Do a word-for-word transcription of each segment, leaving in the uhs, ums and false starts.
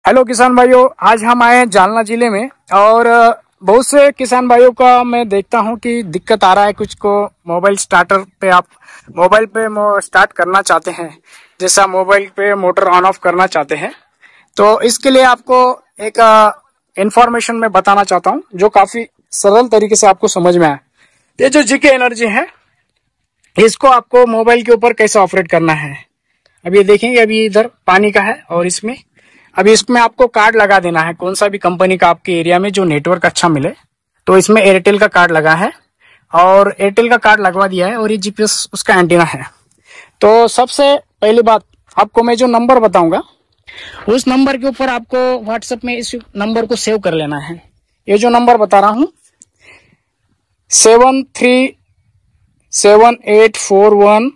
Hello किसान भाइयों, आज हम आए हैं जालना जिले में और बहुत से किसान भाइयों का मैं देखता हूं कि दिक्कत आ रहा है कुछ को। मोबाइल स्टार्टर पे आप मोबाइल पे स्टार्ट करना चाहते हैं, जैसा मोबाइल पे मोटर ऑन ऑफ करना चाहते हैं, तो इसके लिए आपको एक इंफॉर्मेशन मैं बताना चाहता हूं जो काफी सरल तरीके से आपको समझ में आए। ये जो जीके एनर्जी है, इसको आपको मोबाइल के ऊपर कैसे ऑपरेट करना है। अभी ये देखेंगे, अभी इधर पानी का है और इसमें अभी इसमें आपको कार्ड लगा देना है, कौन सा भी कंपनी का आपके एरिया में जो नेटवर्क अच्छा मिले। तो इसमें एयरटेल का कार्ड लगा है और एयरटेल का कार्ड लगवा दिया है और ये जीपीएस उसका एंटीना है। तो सबसे पहली बात, आपको मैं जो नंबर बताऊंगा उस नंबर के ऊपर आपको व्हाट्सएप में इस नंबर को सेव कर लेना है। ये जो नंबर बता रहा हूं, seven three seven eight four one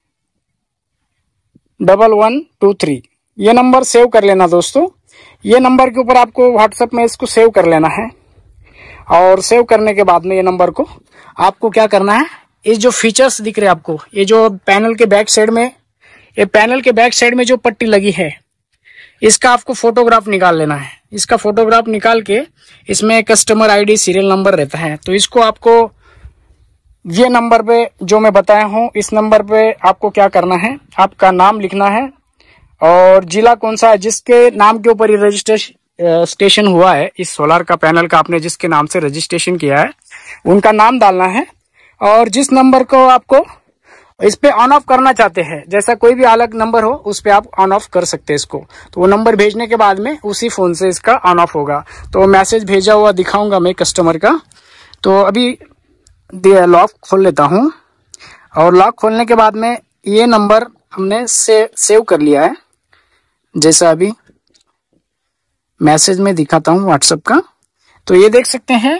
double one two three, ये नंबर सेव कर लेना दोस्तों। ये नंबर के ऊपर आपको व्हाट्सएप में इसको सेव कर लेना है और सेव करने के बाद में ये नंबर को आपको क्या करना है, ये जो फीचर्स दिख रहे हैं आपको, ये जो पैनल के बैक साइड में ये पैनल के बैक साइड में जो पट्टी लगी है, इसका आपको फोटोग्राफ निकाल लेना है। इसका फोटोग्राफ निकाल के इसमें कस्टमर आईडी सीरियल नंबर रहता है, तो इसको आपको ये नंबर पे जो मैं बताया हूँ, इस नंबर पे आपको क्या करना है, आपका नाम लिखना है और जिला कौन सा है, जिसके नाम के ऊपर ये रजिस्ट्रेशन हुआ है, इस सोलर का पैनल का आपने जिसके नाम से रजिस्ट्रेशन किया है उनका नाम डालना है। और जिस नंबर को आपको इस पे ऑन ऑफ करना चाहते हैं, जैसा कोई भी अलग नंबर हो उस पे आप ऑन ऑफ कर सकते हैं इसको। तो वो नंबर भेजने के बाद में उसी फोन से इसका ऑन ऑफ होगा। तो मैसेज भेजा हुआ दिखाऊंगा मैं कस्टमर का। तो अभी लॉक खोल लेता हूँ और लॉक खोलने के बाद में ये नंबर हमने से सेव कर लिया है, जैसा अभी मैसेज में दिखाता हूँ व्हाट्सएप का। तो ये देख सकते हैं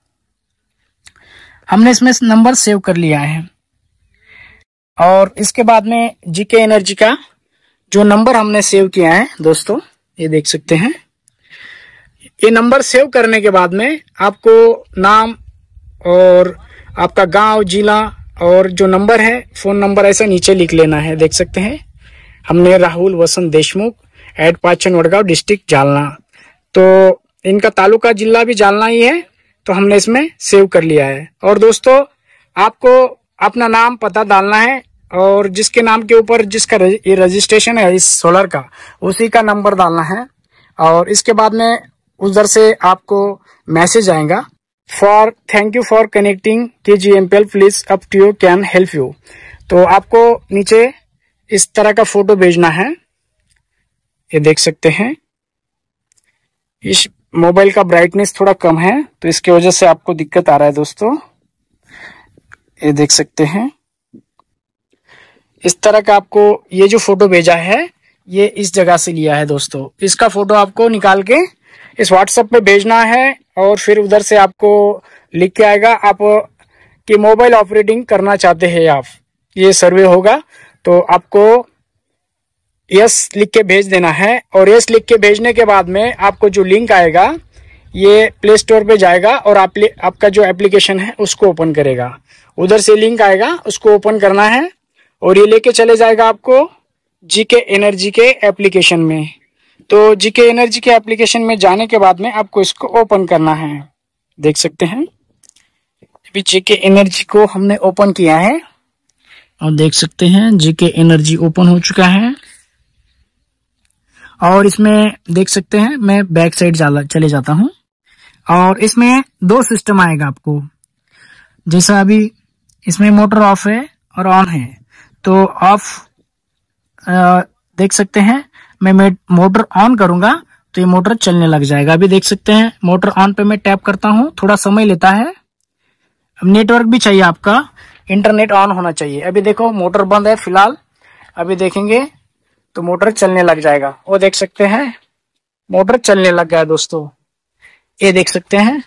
हमने इसमें नंबर सेव कर लिया है और इसके बाद में जीके एनर्जी का जो नंबर हमने सेव किया है दोस्तों, ये देख सकते हैं। ये नंबर सेव करने के बाद में आपको नाम और आपका गांव, जिला और जो नंबर है, फोन नंबर ऐसा नीचे लिख लेना है। देख सकते हैं हमने राहुल वसंत देशमुख एट पाचन वडगांव डिस्ट्रिक्ट जालना, तो इनका तालुका जिला भी जालना ही है, तो हमने इसमें सेव कर लिया है। और दोस्तों आपको अपना नाम पता डालना है और जिसके नाम के ऊपर जिसका ये रजिस्ट्रेशन है इस सोलर का, उसी का नंबर डालना है। और इसके बाद में उधर से आपको मैसेज आएगा, for thank you for connecting K G M P L please up to you can help you. तो आपको नीचे इस तरह का फोटो भेजना है, ये देख सकते हैं। इस मोबाइल का ब्राइटनेस थोड़ा कम है तो इसकी वजह से आपको दिक्कत आ रहा है दोस्तों, ये देख सकते हैं। इस तरह का आपको ये जो फोटो भेजा है ये इस जगह से लिया है दोस्तों। इसका फोटो आपको निकाल के इस व्हाट्सएप पे भेजना है और फिर उधर से आपको लिख के आएगा आप कि मोबाइल ऑपरेटिंग करना चाहते हैं आप, ये सर्वे होगा। तो आपको यस लिख के भेज देना है और यस लिख के भेजने के बाद में आपको जो लिंक आएगा ये प्ले स्टोर पे जाएगा और आप आपका जो एप्लीकेशन है उसको ओपन करेगा। उधर से लिंक आएगा, उसको ओपन करना है और ये लेके चले जाएगा आपको जीके एनर्जी के एप्लीकेशन में। तो जीके एनर्जी के एप्लीकेशन में जाने के बाद में आपको इसको ओपन करना है। देख सकते हैं अभी जीके एनर्जी को हमने ओपन किया है और देख सकते हैं जीके एनर्जी ओपन हो चुका है। और इसमें देख सकते हैं मैं बैक साइड चले जाता हूं और इसमें दो सिस्टम आएगा आपको, जैसा अभी इसमें मोटर ऑफ है और ऑन है। तो ऑफ देख सकते हैं मैं मोटर ऑन करूंगा तो ये मोटर चलने लग जाएगा। अभी देख सकते हैं मोटर ऑन पे मैं टैप करता हूं, थोड़ा समय लेता है। अब नेटवर्क भी चाहिए, आपका इंटरनेट ऑन होना चाहिए। अभी देखो मोटर बंद है फिलहाल, अभी देखेंगे तो मोटर चलने लग जाएगा। वो देख सकते हैं मोटर चलने लग गया दोस्तों, ये देख सकते हैं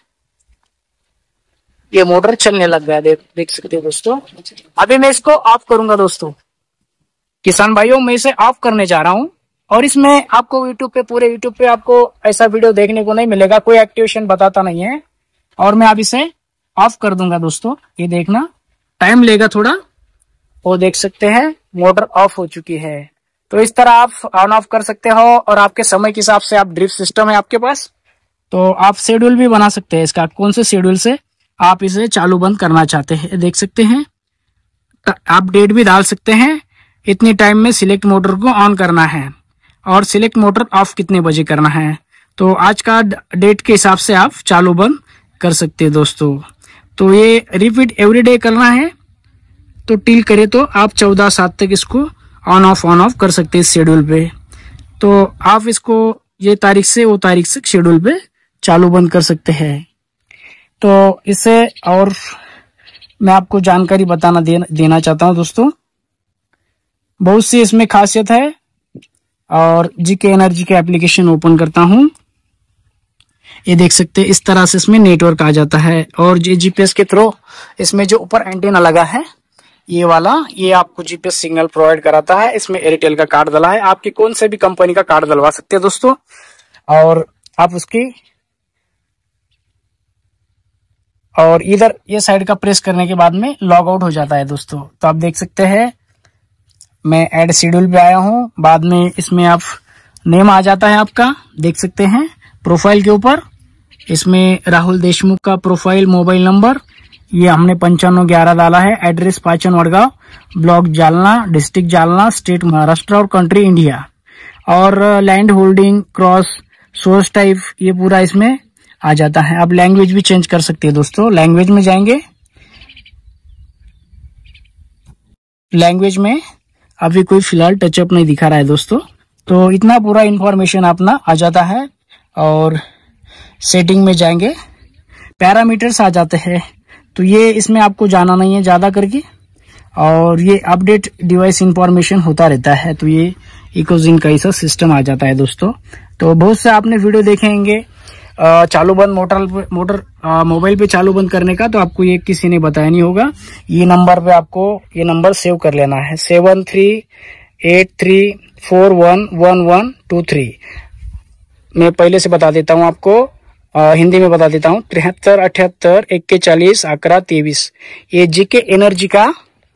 ये मोटर चलने लग गया, देख देख सकते हैं दोस्तों। अभी मैं इसको ऑफ करूंगा दोस्तों। किसान भाइयों, मैं इसे ऑफ करने जा रहा हूं और इसमें आपको यूट्यूब पे पूरे यूट्यूब पे आपको ऐसा वीडियो देखने को नहीं मिलेगा, कोई एक्टिवेशन बताता नहीं है। और मैं अब इसे ऑफ कर दूंगा दोस्तों, ये देखना टाइम लेगा थोड़ा। वो देख सकते हैं मोटर ऑफ हो चुकी है। तो इस तरह आप ऑन ऑफ कर सकते हो और आपके समय के हिसाब से आप ड्रिफ्ट सिस्टम है आपके पास, तो आप शेड्यूल भी बना सकते हैं इसका, कौन से शेड्यूल से आप इसे चालू बंद करना चाहते हैं। देख सकते हैं, आप डेट भी डाल सकते हैं, इतने टाइम में सिलेक्ट मोटर को ऑन करना है और सिलेक्ट मोटर ऑफ कितने बजे करना है। तो आज का डेट के हिसाब से आप चालू बंद कर सकते हैं दोस्तों। तो ये रिपीट एवरीडे करना है, तो टिल करे तो आप चौदह सात तक इसको ऑन ऑफ ऑन ऑफ कर सकते हैं इस शेड्यूल पे। तो आप इसको ये तारीख से वो तारीख से शेड्यूल पे चालू बंद कर सकते हैं। तो इससे और मैं आपको जानकारी बताना दे, देना चाहता हूं दोस्तों, बहुत सी इसमें खासियत है। और जीके एनर्जी के एप्लीकेशन ओपन करता हूं, ये देख सकते हैं इस तरह से इसमें नेटवर्क आ जाता है। और ये जीपीएस के थ्रू इसमें जो ऊपर एंटीना लगा है ये वाला, ये आपको जीपीएस सिग्नल प्रोवाइड कराता है। इसमें एयरटेल का कार्ड डला है, आपके कौन से भी कंपनी का कार्ड डलवा सकते हैं दोस्तों। और आप उसकी और इधर ये साइड का प्रेस करने के बाद में लॉग आउट हो जाता है दोस्तों। तो आप देख सकते हैं मैं ऐड शेड्यूल पे आया हूं, बाद में इसमें आप नेम आ जाता है आपका, देख सकते हैं प्रोफाइल के ऊपर इसमें राहुल देशमुख का प्रोफाइल, मोबाइल नंबर ये हमने पंचानवे ग्यारह डाला है, address Pachan Wadgaon, block Jalna, district Jalna, state Maharashtra और कंट्री इंडिया, और land holding, cross, source type ये पूरा इसमें आ जाता है। आप लैंग्वेज भी चेंज कर सकते हैं दोस्तों। लैंग्वेज में जाएंगे, लैंग्वेज में अभी कोई फिलहाल टचअप नहीं दिखा रहा है दोस्तों। तो इतना पूरा इंफॉर्मेशन अपना आ जाता है। और सेटिंग में जाएंगे, पैरामीटर्स आ जाते हैं, तो ये इसमें आपको जाना नहीं है ज्यादा करके। और ये अपडेट डिवाइस इंफॉर्मेशन होता रहता है, तो ये इकोजिन का ऐसा सिस्टम आ जाता है दोस्तों। तो बहुत से आपने वीडियो देखेंगे चालू बंद मोटर मोटर मोबाइल पे चालू बंद करने का, तो आपको ये किसी ने बताया नहीं होगा। ये नंबर पे आपको ये नंबर सेव कर लेना है, seven three eight three four one one one two three. मैं पहले से बता देता हूँ आपको, आ, हिंदी में बता देता हूँ, तिहत्तर अठहत्तर इक्कीस अकरा तेईस। ये जीके एनर्जी का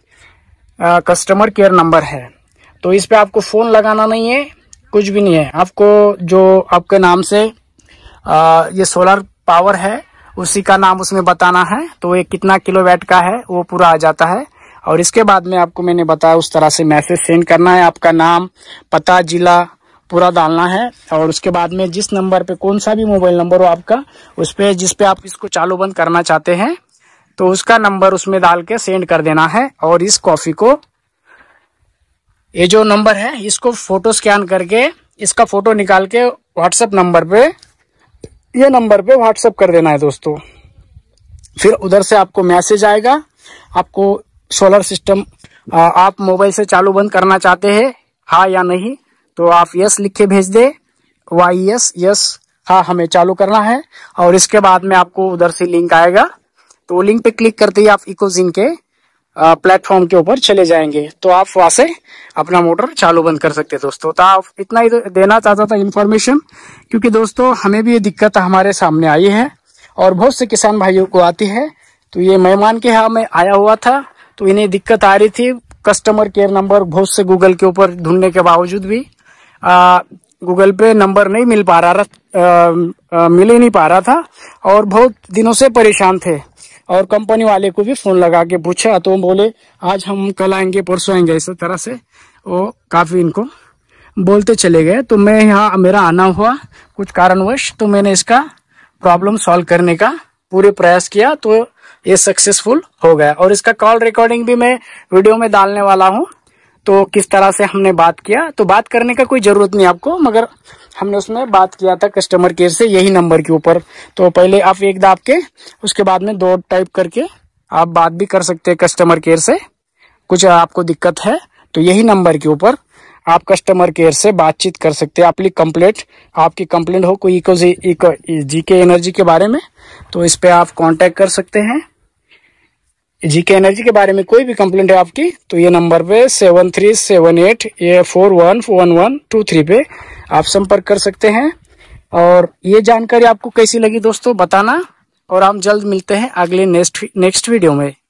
आ, कस्टमर केयर नंबर है। तो इस पे आपको फोन लगाना नहीं है, कुछ भी नहीं है। आपको जो आपके नाम से आ, ये सोलर पावर है उसी का नाम उसमें बताना है, तो ये कितना किलोवाट का है वो पूरा आ जाता है। और इसके बाद में आपको मैंने बताया उस तरह से मैसेज सेंड करना है, आपका नाम, पता, जिला पूरा डालना है। और उसके बाद में जिस नंबर पे, कौन सा भी मोबाइल नंबर हो आपका, उस पे जिस पे आप इसको चालू बंद करना चाहते हैं, तो उसका नंबर उसमें डाल के सेंड कर देना है। और इस कॉफी को, ये जो नंबर है इसको फोटो स्कैन करके, इसका फोटो निकाल के व्हाट्सएप नंबर पे, ये नंबर पे व्हाट्सएप कर देना है दोस्तों। फिर उधर से आपको मैसेज आएगा, आपको सोलर सिस्टम आप मोबाइल से चालू बंद करना चाहते हैं हाँ या नहीं, तो आप यस लिख के भेज दे, वाई यस यस हाँ हमें चालू करना है। और इसके बाद में आपको उधर से लिंक आएगा, तो लिंक पे क्लिक करते ही आप इकोजिन के प्लेटफॉर्म के ऊपर चले जाएंगे, तो आप वहां से अपना मोटर चालू बंद कर सकते हैं दोस्तों। तो आप इतना ही देना चाहता था इन्फॉर्मेशन, क्योंकि दोस्तों हमें भी ये दिक्कत हमारे सामने आई है और बहुत से किसान भाइयों को आती है। तो ये मेहमान के यहाँ में आया हुआ था, तो इन्हें दिक्कत आ रही थी, कस्टमर केयर नंबर बहुत से गूगल के ऊपर ढूंढने के बावजूद भी आ, गूगल पे नंबर नहीं मिल पा रहा था, मिल ही नहीं पा रहा था और बहुत दिनों से परेशान थे। और कंपनी वाले को भी फोन लगा के पूछा, तो बोले आज हम कल आएंगे, परसों आएंगे, इस तरह से वो काफी इनको बोलते चले गए। तो मैं यहाँ, मेरा आना हुआ कुछ कारणवश, तो मैंने इसका प्रॉब्लम सॉल्व करने का पूरे प्रयास किया, तो ये सक्सेसफुल हो गया। और इसका कॉल रिकॉर्डिंग भी मैं वीडियो में डालने वाला हूँ, तो किस तरह से हमने बात किया। तो बात करने का कोई जरूरत नहीं आपको, मगर हमने उसमें बात किया था कस्टमर केयर से यही नंबर के ऊपर। तो पहले आप एक दाब के, उसके बाद में दो टाइप करके आप बात भी कर सकते हैं कस्टमर केयर से। कुछ आपको दिक्कत है तो यही नंबर के ऊपर आप कस्टमर केयर से बातचीत कर सकते हैं। आपकी कंप्लेंट, आपकी कंप्लेंट हो कोई इको जीके एनर्जी के बारे में, तो इस पे आप कांटेक्ट कर सकते हैं। जीके एनर्जी के बारे में कोई भी कंप्लेंट है आपकी, तो ये नंबर पे सेवन थ्री सेवन एट ये four one one one two three पे आप संपर्क कर सकते हैं। और ये जानकारी आपको कैसी लगी दोस्तों बताना, और हम जल्द मिलते हैं अगले नेक्स्ट नेक्स्ट वीडियो में।